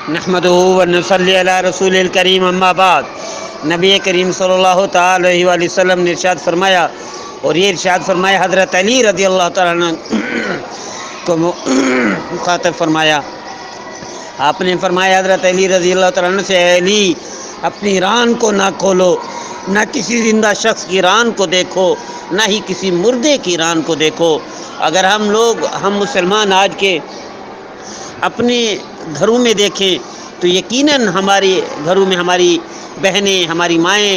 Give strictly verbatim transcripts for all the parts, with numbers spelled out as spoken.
नहमदुहु व नसल्ली अला रसूलिल करीम अम्मा बाद। नबी करीम सल्लल्लाहु ताला अलैहि वसल्लम ने इरशाद फरमाया, और ये इरशाद फरमाया हज़रत अली रज़ी अल्लाह ताला अन्हु को मुखातब फरमाया। आपने फरमाया हज़रत अली रज़ी अल्लाह ताला अन्हु से, अली अपनी रान को ना खोलो, ना किसी जिंदा शख्स की रान को देखो, ना ही किसी मुर्दे की रान को देखो। अगर हम लोग हम मुसलमान आज के अपने घरों में देखें तो यकीनन हमारे घरों में हमारी बहनें, हमारी माएँ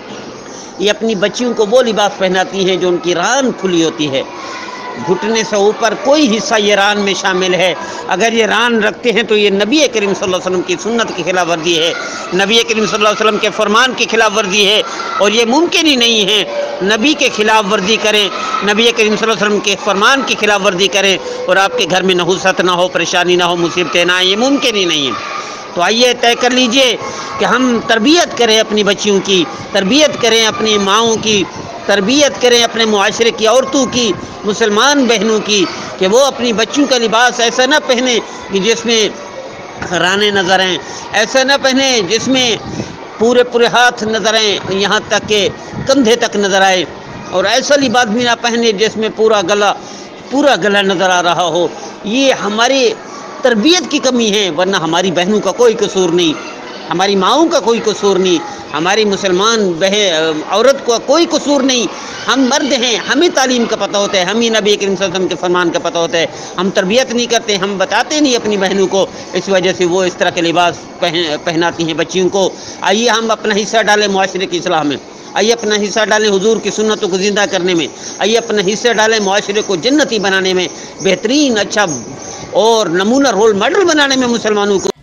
ये अपनी बच्चियों को वो लिबास पहनाती हैं जो उनकी रान खुली होती है, घुटने से ऊपर कोई हिस्सा ये रान में शामिल है। अगर ये रान रखते हैं तो ये नबी करीम सल्लल्लाहु अलैहि वसल्लम की सुन्नत की खिलाफ वर्जी है, नबी करीम सल्लल्लाहु अलैहि वसल्लम के फरमान की खिलाफ वर्जी है, और ये मुमकिन ही नहीं है नबी के खिलाफ वर्जी करें, नबी करीम सल्लल्लाहु अलैहि वसल्लम के फरमान की खिलाफ वर्जी करें और आपके घर में नहुसत ना हो, परेशानी ना हो, मुसीबतें ना आए, ये मुमकिन ही नहीं है। तो आइए तय कर लीजिए कि हम तरबियत करें अपनी बच्चियों की, तरबियत करें अपनी माओं की, तरबियत करें अपने मुआशरे की औरतों की, मुसलमान बहनों की, कि वो अपनी बच्चियों का लिबास ऐसा ना पहने कि जिसमें रानें नज़र आएँ, ऐसा ना पहने जिसमें पूरे पूरे हाथ नज़र आएँ, यहाँ तक के कंधे तक नज़र आए, और ऐसा लिबास भी ना पहने जिसमें पूरा गला पूरा गला नज़र आ रहा हो। ये हमारी तरबियत की कमी है, वरना हमारी बहनों का कोई कसूर नहीं, हमारी माओं का कोई कसूर नहीं, हमारी मुसलमान बहन औरत का कोई कसूर नहीं। हम मर्द हैं, हमें तालीम का पता होता है, हमें नबी करीम सल्लल्लाहु अलैहि वसल्लम के फरमान का पता होता है, हम तरबियत नहीं करते, हम बताते नहीं अपनी बहनों को, इस वजह से वो इस तरह के लिबास पहन पहनाती हैं बच्चियों को। आइए हम अपना हिस्सा डालें मुआशरे की इस्लाह में, आइए अपना हिस्सा डालें हुजूर की सुन्नतों को ज़िंदा करने में, आइए अपना हिस्सा डालें मुआशरे को जन्नती बनाने में, बेहतरीन अच्छा और नमूना रोल मॉडल बनाने में मुसलमानों को।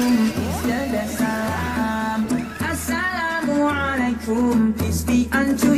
Peace be unto